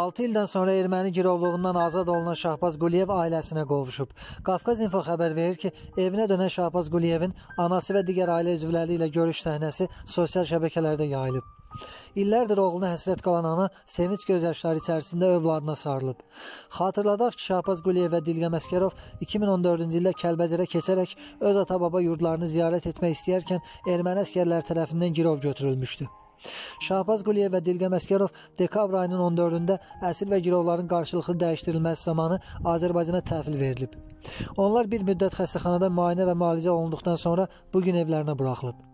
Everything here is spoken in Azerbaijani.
6 ildən sonra erməni girovluğundan azad olunan Şahbaz Quliyev ailəsinə qovuşub. Qafqaz Info xəbər verir ki, evinə dönən Şahbaz Quliyevin anası və digər ailə üzvləri ilə görüş səhnəsi sosial şəbəkələrdə yayılıb. İllərdir oğluna həsrət qalan ana sevinç gözyaşları içərisində övladına sarılıb. Xatırladaq ki, Şahbaz Quliyev və Dilqəm Əsgərov 2014-cü ildə Kəlbəcərə keçərək öz ata-baba yurdlarını ziyarət etmək istəyərkən erməni əsgərlər tərəfindən girov götürülmüşdü. Şahbaz Quliyev və Dilqəm Əsgərov dekabr ayının 14-də əsir və girovların qarşılıqlı dəyişdirilməsi zamanı Azərbaycana təhvil verilib. Onlar bir müddət xəstəxanada müayinə və müalicə olunduqdan sonra bugün evlərinə buraxılıb.